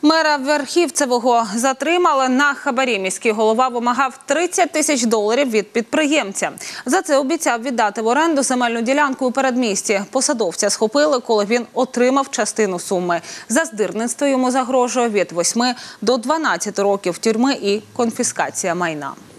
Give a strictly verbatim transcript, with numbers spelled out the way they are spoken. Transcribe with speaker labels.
Speaker 1: Мера Верхівцевого затримали на хабарі. Міський голова вимагав тридцять тисяч доларів від підприємця. За це обіцяв віддати в оренду земельну ділянку у передмісті. Посадовця схопили, коли він отримав частину суми. За здирництво йому загрожує від восьми до дванадцяти років тюрми і конфіскація майна.